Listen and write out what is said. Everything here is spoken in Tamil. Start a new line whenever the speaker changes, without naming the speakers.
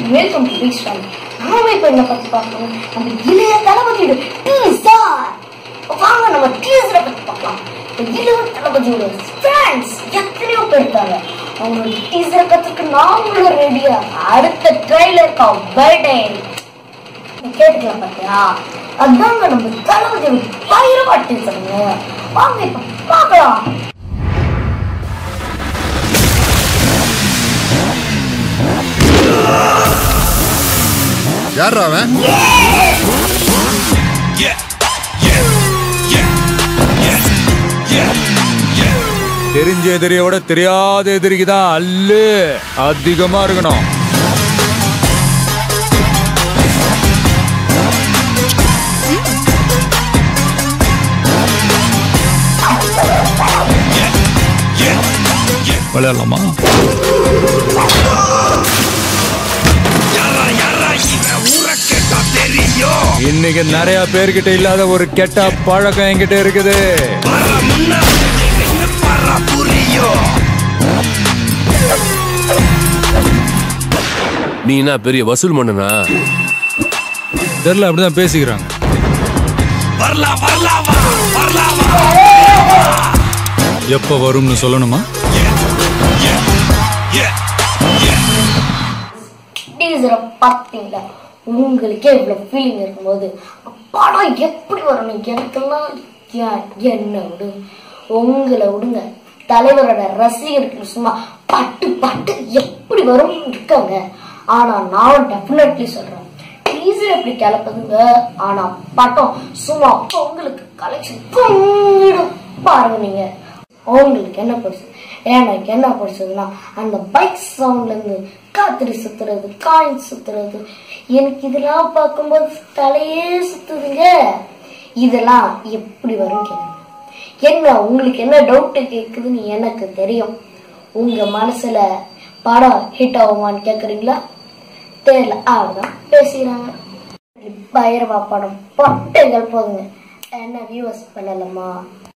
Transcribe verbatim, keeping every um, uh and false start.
Welcome to big star. நாம இப்ப என்ன பத்தி பார்க்கணும், நம்ம இளைய தளபதியோட டீசர். வாங்க நம்ம டீசரை பத்தி பார்க்கலாம். இளைய தளபதியோட ஃபேன்ஸ் எத்தனையோ பேர் இருக்காங்க. அவங்களோட டீசரை பத்திக்கு நாங்களும் ரெடியா. அடுத்த ட்ரைலருக்கு வெயிட்டிங். கேட்டுக்கலாம் பாத்தியா, அதாங்க நம்ம தளபதியோட பயிரவா டீசருங்க. வாங்க இப்ப பார்க்கலாம்.
யார் அவன்?
தெரிஞ்ச எதிரியோட தெரியாத எதிரிக்குதான் அல்லு அதிகமா இருக்கணும். விளையாடலாமா? இன்னைக்கு நிறைய பேர்கிட்ட இல்லாத ஒரு கெட்ட பழக்கம் என்கிட்ட இருக்குது.
நீ என்ன பெரிய வசூல் மன்னனா?
தெரியல, அப்படிதான் பேசிக்கிறாங்க. எப்ப வரும்னு சொல்லணுமா?
பாத்தீங்களா, உங்களுக்கே இவ்வளவு ஃபீலிங் இருக்கும்போது படம் எப்படி வரணும் எனக்கெல்லாம் என்ன விடு, உங்களை விடுங்க. தலைவரோட ரசிகர்கள் சும்மா பட்டு பட்டு எப்படி வரும் இருக்காங்க. ஆனா நான் டெஃபினெட்லி சொல்றேன், டீசர் எப்படி கிளப்புதுங்க. ஆனா படம் சும்மா உங்களுக்கு கலெக்ஷன் பொங்கிடும். பாருங்க நீங்க, உங்களுக்கு என்ன பிடிச்சது? எனக்கு என்ன பிடிச்சதுன்னா அந்த பைக் சவுண்ட்ல இருந்து காத்திரி சுத்துறது, காயின் சுத்துறது, எனக்கு இதெல்லாம் பார்க்கும்போது தலையே சுத்துதுங்க. இதெல்லாம் எப்படி வரும் கேளுங்க. என்ன உங்களுக்கு என்ன டவுட் கேக்குதுன்னு எனக்கு தெரியும். உங்க மனசுல படம் ஹிட் ஆகுமான்னு கேக்குறீங்களா? தெரியல, அவதான் பேசுறாங்க. பைரவா படம் பொட்டைகள் போதுங்க. என்ன வியூஸ் பண்ணலாமா?